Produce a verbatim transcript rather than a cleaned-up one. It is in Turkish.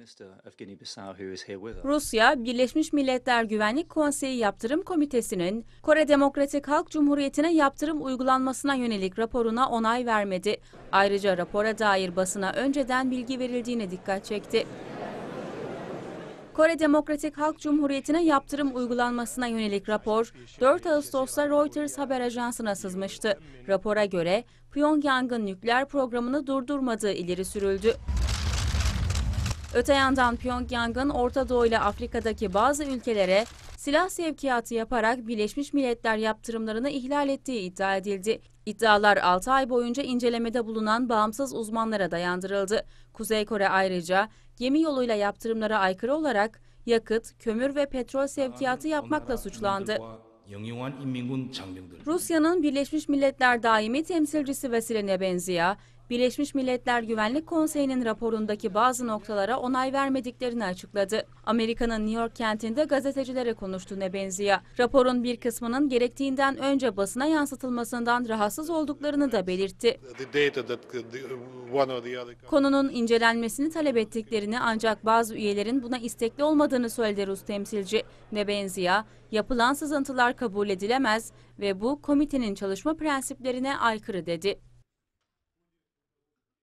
Rusya, Birleşmiş Milletler Güvenlik Konseyi Yaptırım Komitesi'nin Kore Demokratik Halk Cumhuriyeti'ne yaptırım uygulanmasına yönelik raporuna onay vermedi. Ayrıca rapora dair basına önceden bilgi verildiğine dikkat çekti. Kore Demokratik Halk Cumhuriyeti'ne yaptırım uygulanmasına yönelik rapor dört Ağustos'ta Reuters haber ajansına sızmıştı. Rapora göre Pyongyang'ın nükleer programını durdurmadığı ileri sürüldü. Öte yandan Pyongyang'ın Orta Doğu ile Afrika'daki bazı ülkelere silah sevkiyatı yaparak Birleşmiş Milletler yaptırımlarını ihlal ettiği iddia edildi. İddialar altı ay boyunca incelemede bulunan bağımsız uzmanlara dayandırıldı. Kuzey Kore ayrıca gemi yoluyla yaptırımlara aykırı olarak yakıt, kömür ve petrol sevkiyatı yapmakla suçlandı. Rusya'nın Birleşmiş Milletler Daimi Temsilcisi Vasily Nebenzia, Birleşmiş Milletler Güvenlik Konseyi'nin raporundaki bazı noktalara onay vermediklerini açıkladı. Amerika'nın New York kentinde gazetecilere konuştu Nebenzia. Raporun bir kısmının gerektiğinden önce basına yansıtılmasından rahatsız olduklarını da belirtti. Konunun incelenmesini talep ettiklerini ancak bazı üyelerin buna istekli olmadığını söyledi Rus temsilci. Nebenzia, yapılan sızıntılar kabul edilemez ve bu komitenin çalışma prensiplerine aykırı dedi.